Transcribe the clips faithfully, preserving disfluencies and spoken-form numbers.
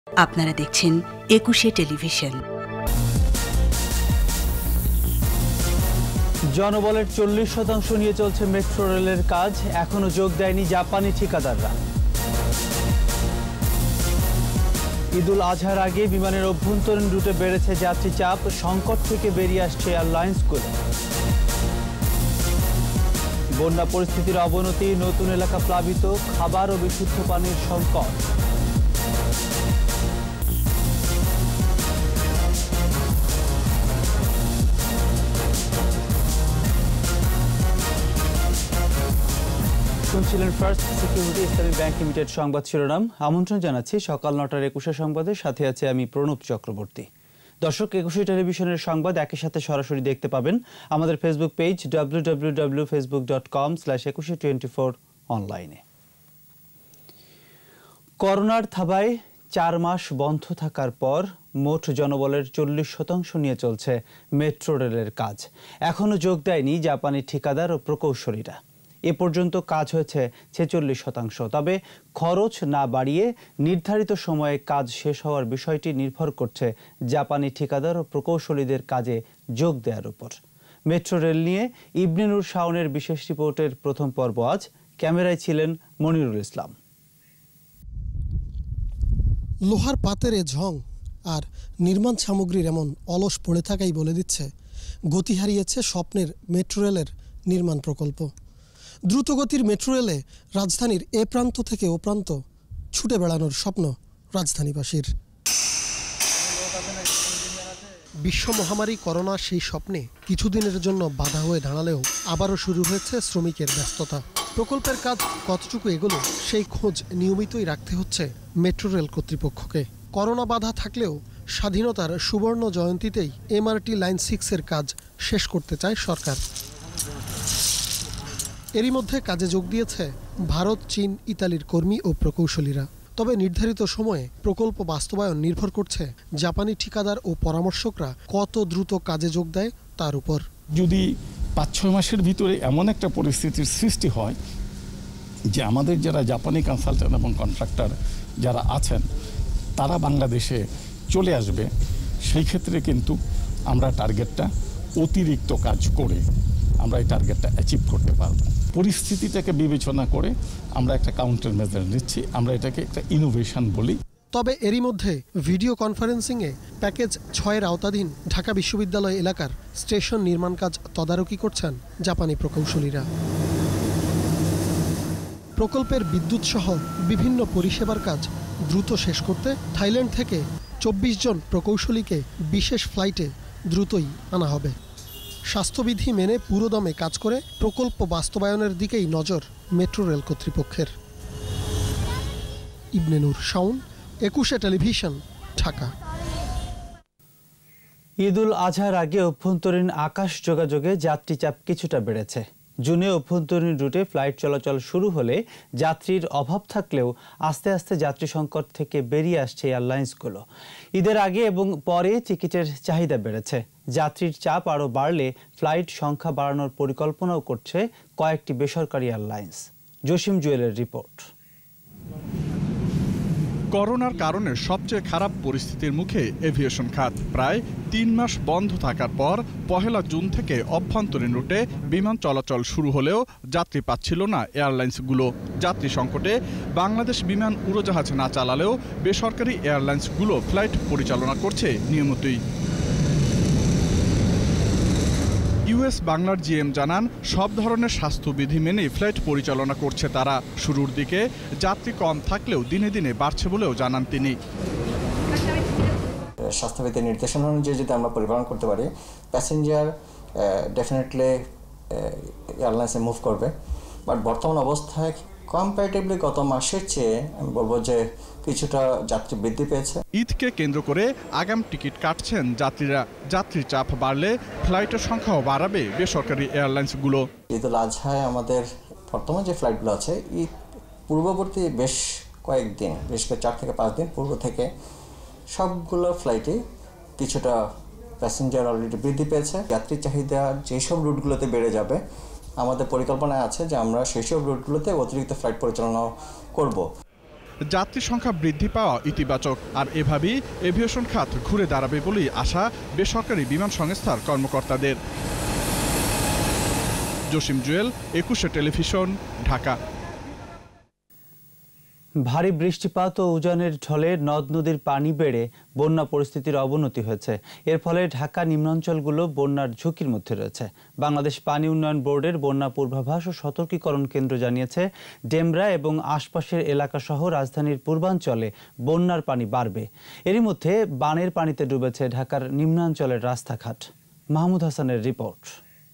আপনারা দেখছেন একুশে টেলিভিশন। জনবলের চল্লিশ শতাংশ নিয়ে চলছে মেট্রো রেলের কাজ, এখনো যোগ দেয়নি জাপানি ঠিকাদাররা। ঈদুল আজহার আগে বিমানের অভ্যন্তরীণ রুটে বেড়েছে যাত্রী চাপ, সংকট থেকে বেরিয়ে আসছে এয়ারলাইন্সগুলো। বন্যা পরিস্থিতির অবনতি, নতুন এলাকা প্লাবিত, খাবার ও বিশুদ্ধ পানির সংকট। শুনছিলেন First Security Islami Bank Limited সংবাদ শিরোনাম। আমন্ত্রণ জানাচ্ছি সকাল নটার একুশে সংবাদের সাথে আছে আমি প্রণব চক্রবর্তী। দর্শক, একুশে টেলিভিশনের সংবাদ একই সাথে সরাসরি দেখতে পাবেন আমাদের Facebook page W W W dot Facebook dot com slash Ekushey twenty four অনলাইনে। করোনার থাবায় চার মাস বন্ধ থাকার পর মোট জনবলের চল্লিশ শতাংশ নিয়ে চলছে মেট্রো রেলের কাজ। এখনো যোগ দেয়নি জাপানি ঠিকাদার ও প্রকৌশলীরা। এ পর্যন্ত কাজ হয়েছে ছেচল্লিশ শতাংশ। তবে খরচ না বাড়িয়ে নির্ধারিত সময়ে কাজ শেষ হওয়ার বিষয়টি নির্ভর করছে জাপানি ঠিকাদার ও প্রকৌশলীদের কাজে যোগ দেওয়ার উপর। মেট্রো রেল নিয়ে ইবনে নূর শাওনের বিশেষ রিপোর্টের প্রথম পর্ব আজ। ক্যামেরায় ছিলেন মনিরুল ইসলাম। লোহার পাতের এ ঝং আর নির্মাণ সামগ্রীর এমন অলস পড়ে থাকাই বলে দিচ্ছে গতি হারিয়েছে স্বপ্নের মেট্রো রেলের নির্মাণ প্রকল্প। দ্রুতগতির মেট্রো রেলে রাজধানীর এ প্রান্ত থেকে ও প্রান্ত ছুটে বেড়ানোর স্বপ্ন রাজধানীবাসীর। বিশ্ব মহামারী করোনা সেই স্বপ্নে কিছুদিনের জন্য বাধা হয়ে দাঁড়ালেও আবারও শুরু হয়েছে শ্রমিকের ব্যস্ততা। প্রকল্পের কাজ কতটুকু এগোলো সেই খোঁজ নিয়মিতই রাখতে হচ্ছে মেট্রো রেল কর্তৃপক্ষকে। করোনা বাধা থাকলেও স্বাধীনতার সুবর্ণ জয়ন্তীতেই এমআরটি লাইন সিক্সের কাজ শেষ করতে চায় সরকার। এরই মধ্যে কাজে যোগ দিয়েছে ভারত, চীন, ইতালির কর্মী ও প্রকৌশলীরা। তবে নির্ধারিত সময়ে প্রকল্প বাস্তবায়ন নির্ভর করছে জাপানি ঠিকাদার ও পরামর্শকরা কত দ্রুত কাজে যোগ দেয় তার উপর। যদি পাঁচ ছয় মাসের ভিতরে এমন একটা পরিস্থিতির সৃষ্টি হয় যে আমাদের যারা জাপানি কনসালটেন্ট এবং কন্ট্রাক্টর যারা আছেন তারা বাংলাদেশে চলে আসবে, সেই ক্ষেত্রে কিন্তু আমরা টার্গেটটা অতিরিক্ত কাজ করে আমরা এই টার্গেটটা অ্যাচিভ করতে পারবো। পরিস্থিতিটাকে বিবেচনা করে আমরা একটা কাউন্টার মেজার নিচ্ছি, আমরা এটাকে একটা ইনোভেশন বলি। তবে এরই মধ্যে ভিডিও কনফারেন্সিংয়ে প্যাকেজ ছয়ের আওতাধীন ঢাকা বিশ্ববিদ্যালয় এলাকার স্টেশন নির্মাণ কাজ তদারকি করছেন জাপানি প্রকৌশলীরা। প্রকল্পের বিদ্যুৎ সহ বিভিন্ন পরিষেবার কাজ দ্রুত শেষ করতে থাইল্যান্ড থেকে চব্বিশ জন প্রকৌশলীকে বিশেষ ফ্লাইটে দ্রুতই আনা হবে। স্বাস্থ্যবিধি মেনে পুরোদমে কাজ করে প্রকল্প বাস্তবায়নের দিকেই নজর মেট্রো রেল কর্তৃপক্ষের। ইবনে নূর শাওন, একুশে টেলিভিশন, ঢাকা। ঈদুল আজহার আগে অভ্যন্তরীণ আকাশ যোগাযোগে যাত্রী চাপ কিছুটা বেড়েছে। জুনে অভ্যন্তরীণ রুটে ফ্লাইট চলাচল শুরু হলে যাত্রীর অভাব থাকলেও আস্তে আস্তে যাত্রী সংকট থেকে বেরিয়ে আসছে এয়ারলাইন্সগুলো। ঈদের আগে এবং পরে টিকিটের চাহিদা বেড়েছে। যাত্রীর চাপ আরও বাড়লে ফ্লাইট সংখ্যা বাড়ানোর পরিকল্পনাও করছে কয়েকটি বেসরকারি এয়ারলাইন্স। জসিম জুয়েলের রিপোর্ট। করোনার কারণে সবচেয়ে খারাপ পরিস্থিতির মুখে এভিয়েশন খাত। প্রায় তিন মাস বন্ধ থাকার পর পহেলা জুন থেকে অভ্যন্তরীণ রুটে বিমান চলাচল শুরু হলেও যাত্রী পাচ্ছিল না এয়ারলাইন্সগুলো। যাত্রী সংকটে বাংলাদেশ বিমান উড়োজাহাজ না চালালেও বেসরকারি এয়ারলাইন্সগুলো ফ্লাইট পরিচালনা করছে নিয়মিতই। ইউএস বাংলার জিএম জানান, সব ধরনের স্বাস্থ্যবিধি মেনেই ফ্লাইট পরিচালনা করছে তারা। শুরুর দিকে যাত্রী কম থাকলেও দিনে দিনে বাড়ছে বলেও জানান তিনি। স্বাস্থ্যবিধির নির্দেশনা অনুযায়ী যদি আমরা পরিচালনা করতে পারি, প্যাসেঞ্জার ডেফিনেটলি এয়ারলাইন্সে মুভ করবে। বাট বর্তমান অবস্থায় কম্পারেটিভলি গত মাসের চেয়ে আমি বলবো যে কিছুটা যাত্রী বৃদ্ধি পেয়েছে। ঈদকে কেন্দ্র করে আগাম টিকিট কাটছেন যাত্রীরা। যাত্রীর চাপ বাড়লে ফ্লাইটের সংখ্যাও বাড়াবে বেসরকারি এয়ারলাইন্সগুলো। ঈদুল আজহায় আমাদের বর্তমান যে ফ্লাইটগুলো আছে, ঈদ পূর্ববর্তী বেশ কয়েকদিন, বিশেষ করে চার থেকে পাঁচ দিন পূর্ব থেকে সবগুলো ফ্লাইটে কিছুটা প্যাসেঞ্জার অলরেডি বৃদ্ধি পেয়েছে। যাত্রীর চাহিদা যেসব রুটগুলোতে বেড়ে যাবে, আমাদের পরিকল্পনা আছে যে আমরা সেই সব রুটগুলোতে অতিরিক্ত ফ্লাইট পরিচালনা করব। যাত্রী সংখ্যা বৃদ্ধি পাওয়া ইতিবাচক, আর এভাবেই এভিয়েশন খাত ঘুরে দাঁড়াবে বলেই আশা বেসরকারি বিমান সংস্থার কর্মকর্তাদের। জসিম জুয়েল, একুশে টেলিভিশন, ঢাকা। ভারী বৃষ্টিপাত ও উজানের ঢলে নদ নদীর পানি বেড়ে বন্যা পরিস্থিতির অবনতি হয়েছে। এর ফলে ঢাকা নিম্নাঞ্চলগুলো বন্যার ঝুঁকির মধ্যে রয়েছে। বাংলাদেশ পানি উন্নয়ন বোর্ডের বন্যা পূর্বাভাস ও সতর্কীকরণ কেন্দ্র জানিয়েছে, ডেমরা এবং আশপাশের এলাকাসহ রাজধানীর পূর্বাঞ্চলে বন্যার পানি বাড়বে। এরই মধ্যে বানের পানিতে ডুবেছে ঢাকার নিম্নাঞ্চলের রাস্তাঘাট। মাহমুদ হাসানের রিপোর্ট।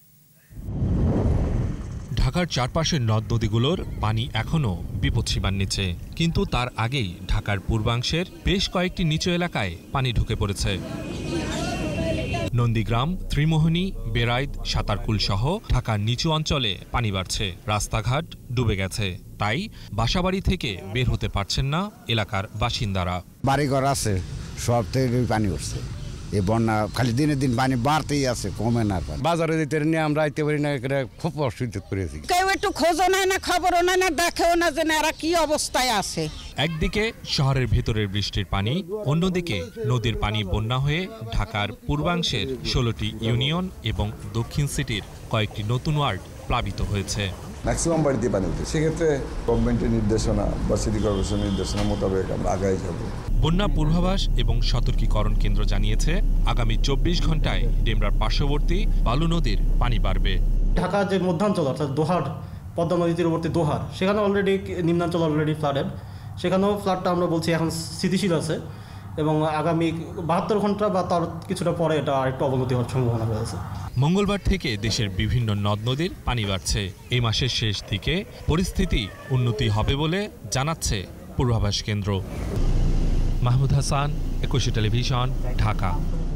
ঢাকার চারপাশের নদ নদীগুলোর পানি এখনও বিপদসীমার নিচে, কিন্তু তার আগেই ঢাকার পূর্বাংশের বেশ কয়েকটি নিচু এলাকায় পানি ঢুকে পড়েছে। নন্দীগ্রাম, ত্রিমোহনী, বেড়াইদ, সাতারকুল সহ ঢাকার নিচু অঞ্চলে পানি বাড়ছে, রাস্তাঘাট ডুবে গেছে। তাই বাসাবাড়ি থেকে বের হতে পারছেন না এলাকার বাসিন্দারা। বাড়িঘর আছে, সব থেকে পানি উঠছে। এই বন্যা খালি দিনে দিন পানি বাড়তেই আছে, কমে না। বাজারে যেতে নিয়ে আমরা আইতে পারি না, খুব অসুবিধা করেছি। কেউ একটু খোঁজও নাই না, খবরও নাই না, দেখেও না যে এরা কি অবস্থায় আছে। একদিকে শহরের ভেতরের বৃষ্টির পানি, অন্যদিকে নদীর পানি বন্যা হয়ে ঢাকার পূর্বাংশের ষোলোটি ইউনিয়ন এবং দক্ষিণ সিটির কয়েকটি নতুন ওয়ার্ড প্লাবিত হয়েছে। ম্যাক্সিমাম বাড়িতে পানি উঠে, সেক্ষেত্রে গভর্নমেন্টের নির্দেশনা বা সিটি কর্পোরেশনের নির্দেশনা মোতাবেক আমরা আগাই যাব। বন্যা পূর্বাভাস এবং সতর্কীকরণ কেন্দ্র জানিয়েছে, আগামী চব্বিশ ঘন্টায় ডেমরার পার্শ্ববর্তী বালু নদীর পানি বাড়বে। ঢাকা যে মধ্যাঞ্চল অর্থাৎ দোহার, পদ্মা নদী তীরবর্তী দোহার, সেখানে অলরেডি নিম্নাঞ্চল অলরেডি ফ্লাডেড। সেখানেও ফ্লাডটা আমরা বলছি এখন স্থিতিশীল আছে এবং আগামী বাহাত্তর ঘন্টা বা তার কিছুটা পরে এটা আরেকটু অবনতি হওয়ার সম্ভাবনা রয়েছে। মঙ্গলবার থেকে দেশের বিভিন্ন নদ নদীর পানি বাড়ছে। এই মাসের শেষ দিকে পরিস্থিতি উন্নতি হবে বলে জানাচ্ছে পূর্বাভাস কেন্দ্র। মাহমুদ হাসান, একুশে টেলিভিশন, ঢাকা।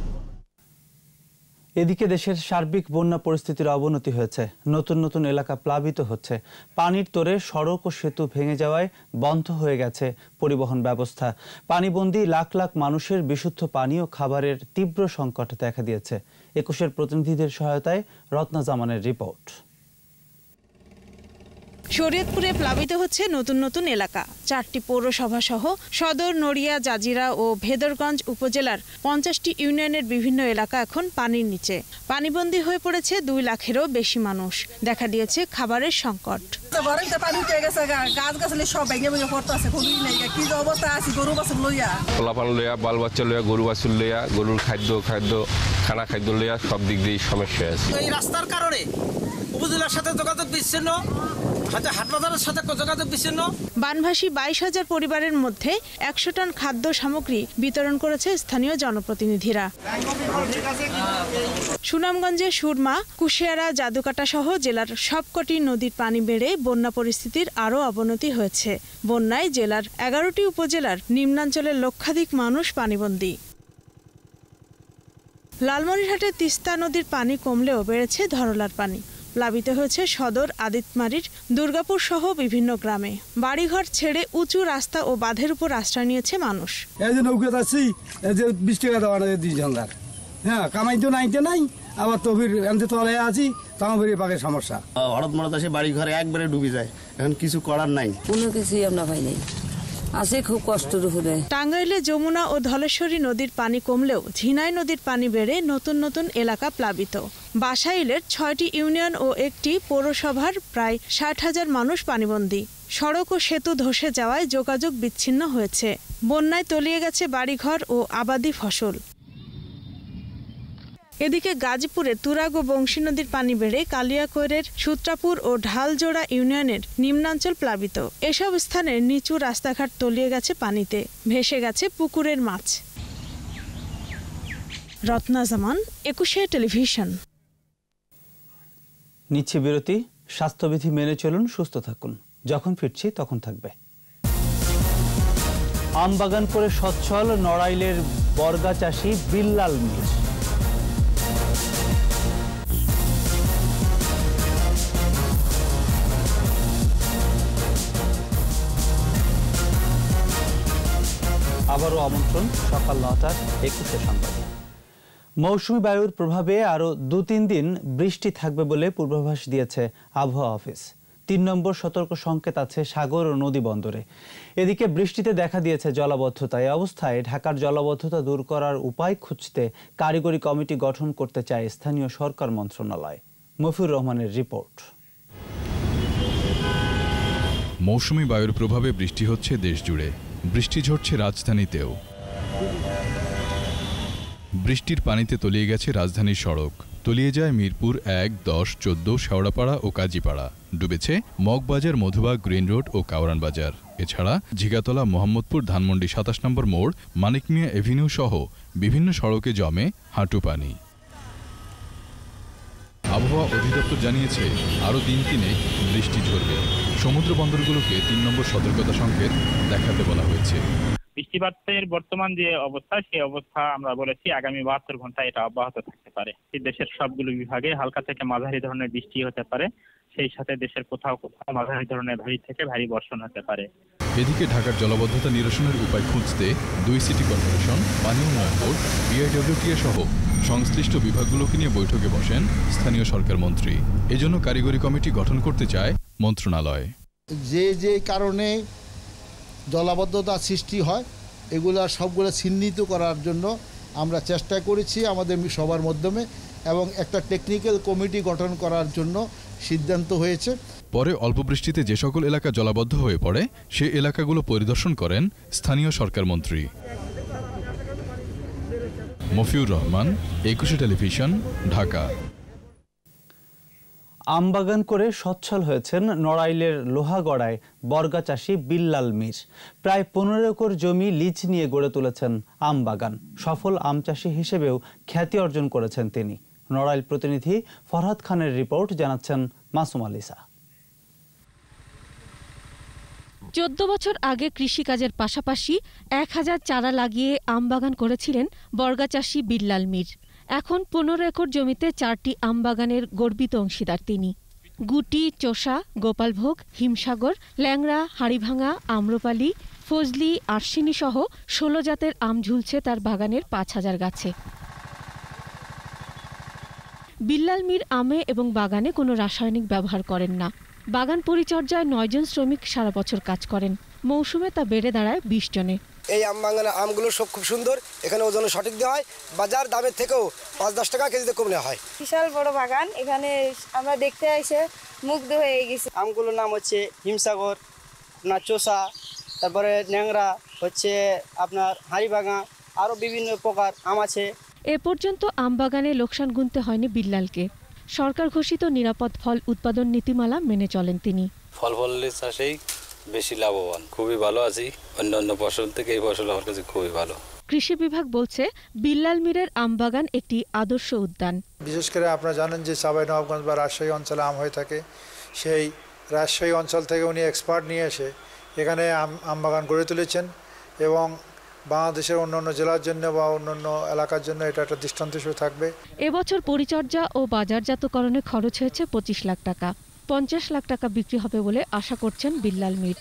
এদিকে দেশের সার্বিক বন্যা পরিস্থিতির অবনতি হয়েছে। নতুন নতুন এলাকা প্লাবিত হচ্ছে। পানির তোরে সড়ক ও সেতু ভেঙে যাওয়ায় বন্ধ হয়ে গেছে পরিবহন ব্যবস্থা। পানিবন্দী লাখ লাখ মানুষের বিশুদ্ধ পানি ও খাবারের তীব্র সংকট দেখা দিয়েছে। একুশের প্রতিনিধিদের সহায়তায় রত্না জামানের রিপোর্ট। শরীয়তপুরে প্লাবিত হচ্ছে নতুন নতুন এলাকা। চারটি পৌরসভা সহ সদর, নড়িয়া, জাজিরা ও ভেদরগঞ্জ উপজেলার পঞ্চাশটি ইউনিয়নের বিভিন্ন এলাকা এখন পানির নিচে। পানিবন্দী হয়ে পড়েছে দুই লাখেরও বেশি মানুষ। দেখা দিয়েছে খাবারের সংকট। বাল বাচ্চা লইয়া, গরু বাছুর লইয়া, গরুর খাদ্য খাদ্য খানা খাদ্য লইয়া সব দিক দিয়ে সমস্যা আছে। এই রাস্তার কারণে উপজেলার সাথে যোগাযোগ বিচ্ছিন্ন, হাটবাজারের সাথে যোগাযোগ বিচ্ছিন্ন। বানভাসী বাইশ হাজার পরিবারের মধ্যে একশো টন খাদ্য সামগ্রী বিতরণ করেছে স্থানীয় জনপ্রতিনিধিরা। সুনামগঞ্জে সুরমা, কুশিয়ারা, জাদুকাটা সহ জেলার সবকটি নদীর পানি বেড়ে বন্যা পরিস্থিতির আরও অবনতি হয়েছে। বন্যায় জেলার এগারোটি উপজেলার নিম্নাঞ্চলের লক্ষাধিক মানুষ পানিবন্দী। লালমনিরহাটের তিস্তা নদীর পানি কমলেও বেড়েছে ধরলার পানি। প্লাবিত হয়েছে সদর, আদিতমারির, দুর্গাপুর সহ বিভিন্ন গ্রামে। বাড়িঘর ছেড়ে উঁচু রাস্তা ও বাঁধের উপর আশ্রয় নিয়েছে মানুষ। এই যে নৌকা যাচ্ছি, এই যে বিশ টাকা দেওয়া দুই জনদার, হ্যাঁ কামাই তো নাইতে নাই, আবার তবির এমনি তলায় আছি, তাও বেরিয়ে পাকে সমস্যা। হঠাৎ মরাত আসে বাড়ি ঘরে একবারে ডুবে যায়, এখন কিছু করার নাই, কোনো কিছুই আমরা পাই নাই, আছে খুব কষ্টের উপরে। টাঙ্গাইলে যমুনা ও ধলেশ্বরী নদীর পানি কমলেও ঝিনাই নদীর পানি বেড়ে নতুন নতুন এলাকা প্লাবিত। বাসাইলের ছয়টি ইউনিয়ন ও একটি পৌরসভার প্রায় ষাট হাজার মানুষ পানিবন্দী। সড়ক ও সেতু ধসে যাওয়ায় যোগাযোগ বিচ্ছিন্ন হয়েছে। বন্যায় তলিয়ে গেছে বাড়িঘর ও আবাদি ফসল। এদিকে গাজীপুরে তুরাগ ও বংশী নদীর পানি বেড়ে কালিয়াকৈরের সূত্রাপুর ও ঢালজোড়া ইউনিয়নের নিম্নাঞ্চল প্লাবিত। এসব স্থানের নিচু রাস্তাঘাট তলিয়ে গেছে পানিতে, ভেসে গেছে পুকুরের মাছ। রত্না জামান, একুশে টেলিভিশন। নিচ্ছে বিরতি। স্বাস্থ্যবিধি মেনে চলুন, সুস্থ থাকুন। যখন ফিরছি তখন থাকবে। আমবাগান করে সচ্ছল নড়াইলের বর্গা চাষী বিল্লাল মির। আবারও আমন্ত্রণ সকাল নটার একুশে সংবাদে। মৌসুমী বায়ুর প্রভাবে আরও দু তিন দিন বৃষ্টি থাকবে বলে পূর্বাভাস দিয়েছে আবহাওয়া অফিস। তিন নম্বর সতর্ক সংকেত আছে সাগর ও নদী বন্দরে। এদিকে বৃষ্টিতে দেখা দিয়েছে জলাবদ্ধতা। এই অবস্থায় ঢাকার জলাবদ্ধতা দূর করার উপায় খুঁজতে কারিগরি কমিটি গঠন করতে চায় স্থানীয় সরকার মন্ত্রণালয়। মফিউর রহমানের রিপোর্ট। মৌসুমী বায়ুর প্রভাবে বৃষ্টি হচ্ছে দেশ জুড়ে, বৃষ্টি ঝরছে রাজধানীতেও। বৃষ্টির পানিতে তলিয়ে গেছে রাজধানীর সড়ক, তলিয়ে যায় মিরপুর এক, দশ, চোদ্দ, শেওড়াপাড়া ও কাজীপাড়া, ডুবেছে মগবাজার, মধুবাগ, গ্রিন রোড ও কাউরান বাজার। এছাড়া ঝিগাতলা, মোহাম্মদপুর, ধানমন্ডি সাতাশ নম্বর মোড়, মানিক মিয়া এভিনিউ সহ বিভিন্ন সড়কে জমে হাঁটু পানি। আবহাওয়া অধিদপ্তর জানিয়েছে আরও দিন তিনেক বৃষ্টি ঝরবে। সমুদ্র বন্দরগুলোকে তিন নম্বর সতর্কতা সংকেত দেখাতে বলা হয়েছে। বৃষ্টিপাতের বর্তমান যে অবস্থা, সেই অবস্থা আমরা বলেছি আগামী বাহাত্তর ঘন্টা এটা অব্যাহত থাকতে পারে। দেশের সবগুলো বিভাগে হালকা থেকে মাঝারি ধরনের বৃষ্টি হতে পারে, সেই সাথে দেশের কোথাও কোথাও মাঝারি ধরনের ভারী থেকে ভারী বর্ষণ হতে পারে। এদিকে ঢাকার জলাবদ্ধতা নিরসনের উপায় খুঁজতে দুই সিটি কর্পোরেশন, পানি উন্নয়ন বোর্ড, বিআইডব্লিউটিএ সহ সংশ্লিষ্ট বিভাগগুলোকে নিয়ে বৈঠকে বসেন স্থানীয় সরকার মন্ত্রী। এজন্য কারিগরি কমিটি গঠন করতে চায় মন্ত্রণালয়। যে যে কারণে জলাবদ্ধতা সৃষ্টি হয় এগুলা সবগুলো চিহ্নিত করার জন্য আমরা চেষ্টা করেছি আমাদের সবার মাধ্যমে, এবং একটা টেকনিক্যাল কমিটি গঠন করার জন্য সিদ্ধান্ত হয়েছে। পরে অল্প বৃষ্টিতে যে সকল এলাকা জলাবদ্ধ হয়ে পড়ে সে এলাকাগুলো পরিদর্শন করেন স্থানীয় সরকার মন্ত্রী। মফিউর রহমান, একুশে টেলিভিশন, ঢাকা। আমবাগান করে সচ্ছল হয়েছেন নড়াইলের লোহাগড়ায় বর্গা চাষী বিল্লাল মীর। প্রায় পনেরো একর জমি লিজ নিয়ে গড়ে তুলেছেন আমবাগান। সফল আম চাষী হিসেবেও খ্যাতি অর্জন করেছেন তিনি। নড়াইল প্রতিনিধি ফরহাদ খানের রিপোর্ট, জানাচ্ছেন মাসুম আলিসা। চোদ্দ বছর আগে কৃষিকাজের পাশাপাশি এক হাজার চারা লাগিয়ে আমবাগান করেছিলেন বর্গা চাষী বিল্লাল মীর। এখন পনেরো একর জমিতে চারটি আমবাগানের গর্বিত অংশীদার তিনি। গুটি, চোষা, গোপালভোগ, হিমসাগর, ল্যাংড়া, হাড়িভাঙা, আম্রপালি, ফজলি, আরশিনী সহ ষোলো জাতের আম ঝুলছে তার বাগানের পাঁচ হাজার গাছে। বিল্লাল মীর আমে এবং বাগানে কোনো রাসায়নিক ব্যবহার করেন না। বাগান পরিচর্যায় নয়জন শ্রমিক সারা বছর কাজ করেন। মৌসুমে তা বেড়ে দাঁড়ায় বিশ জনে। এই আম বাগানের আমগুলো সব খুব সুন্দর, এখানে ওজন সঠিক দেওয়া হয়, বাজার দামের থেকেও পাঁচ দশ টাকা কেজিতে কম নেওয়া হয়। বিশাল বড় বাগান, এখানে আমরা দেখতে এসে মুগ্ধ হয়ে গেছি। আমগুলোর নাম হচ্ছে হিমসাগর, আপনার চোষা, তারপরে ন্যাংরা, হচ্ছে আপনার হাড়িভাঙা, আরও বিভিন্ন প্রকার আম আছে। এ পর্যন্ত আম বাগানে লোকসান গুনতে হয়নি বিল্লালকে। সরকার ঘোষিত নিরাপদ ফল উৎপাদন নীতিমালা মেনে চলেন তিনি। ফল ফলের চাষেই বেশি লাভবান, খুবই ভালো আছি। অন্যান্য ফসল থেকে এই ফসল আমার কাছে খুবই ভালো। কৃষি বিভাগ বলছে বিল্লাল মীরের আম বাগান একটি আদর্শ উদ্যান। বিশেষ করে আপনারা জানেন যে চাঁপাইনবাবগঞ্জ বা রাজশাহী অঞ্চলে আম হয়ে থাকে, সেই রাজশাহী অঞ্চল থেকে উনি এক্সপার্ট নিয়ে এসে এখানে আম আম বাগান গড়ে তুলেছেন, এবং বাংলাদেশের অন্যান্য জেলার জন্য বা অন্যান্য এলাকার জন্য এটা একটা দৃষ্টান্ত হিসেবে থাকবে। এবছর পরিচর্যা ও বাজারজাতকরণে খরচ হয়েছে পঁচিশ লাখ টাকা। পঞ্চাশ লাখ টাকা বিক্রি হবে বলে আশা করছেন বিল্লাল মীর।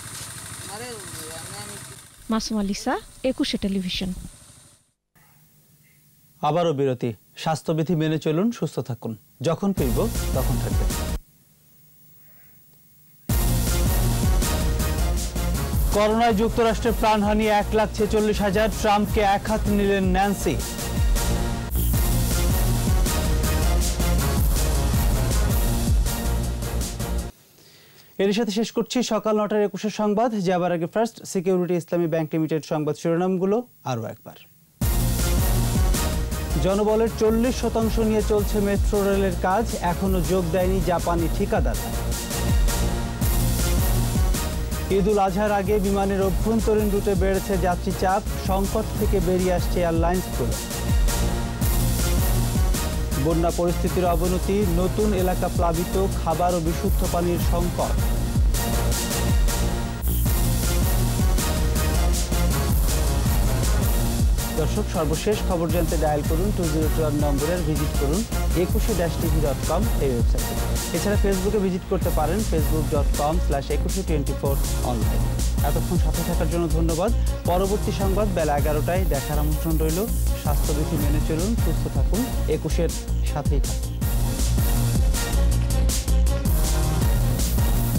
মাসুম আলিসা, একুশে টেলিভিশন। আবারও বিরতি। স্বাস্থ্যবিধি মেনে চলুন, সুস্থ থাকুন। যখন ফিরব তখন থাকবেন। করোনায় যুক্তরাষ্ট্রের প্রাণহানি এক লাখ ছেচল্লিশ হাজার। ট্রাম্পকে এক হাত নিলেন ন্যান্সি। এর সাথে শেষ করছি সকাল নটার একুশের সংবাদ। যাবার আগে First Security Islami Bank Limited সংবাদ শিরোনামগুলো আরও একবার। জনবলের চল্লিশ শতাংশ নিয়ে চলছে মেট্রো রেলের কাজ, এখনো যোগ দেয়নি জাপানি ঠিকাদাররা। ঈদ উল আজহার আগে বিমানের অভ্যন্তরীণ রুটে বেড়েছে যাত্রী চাপ, সংকট থেকে বেরিয়ে আসছে এয়ারলাইন্সগুলো। বন্যা পরিস্থিতির অবনতি, নতুন এলাকা প্লাবিত, খাবার ও বিশুদ্ধ পানির সংকট। দর্শক, সর্বশেষ খবর জানতে ডায়াল করুন টু জিরো টু নম্বরের, ভিজিট করুন Ekushey dash TV dot com এই ওয়েবসাইটে। এছাড়া ফেসবুকে ভিজিট করতে পারেন Facebook dot com slash Ekushey twenty four online. এতক্ষণ সাথে থাকার জন্য ধন্যবাদ। পরবর্তী সংবাদ বেলা এগারোটায় দেখার আমন্ত্রণ রইল। স্বাস্থ্যবিধি মেনে চলুন, সুস্থ থাকুন, একুশের সাথেই থাকুন।